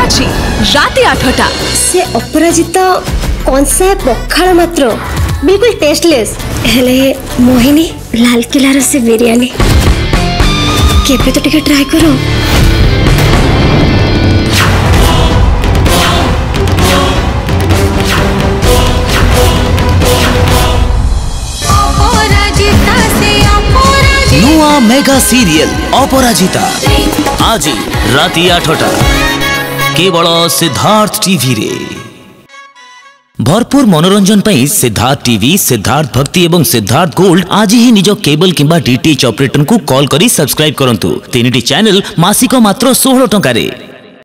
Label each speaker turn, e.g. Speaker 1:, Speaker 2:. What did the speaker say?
Speaker 1: अच्छी राति 8टा।
Speaker 2: से अपराजिता कंसा पखाड़ मात्र बिल्कुल टेस्टलेस हेले मोहिनी लाल किलार से बिरयानी केबे तो टिके ट्राई करो।
Speaker 3: नुआ मेगा सीरियल अपराजिता आज राति 8टा केवल सिद्धार्थ टीवी रे। भरपूर मनोरंजन पर सिद्धार्थ टीवी, सिद्धार्थ भक्ति एवं सिद्धार्थ गोल्ड आज ही निज केबल किंबा डीटीएच ऑपरेटर को कॉल करी सब्सक्राइब करंतु। 3टी चैनल मासिक मात्र 16 टंका रे।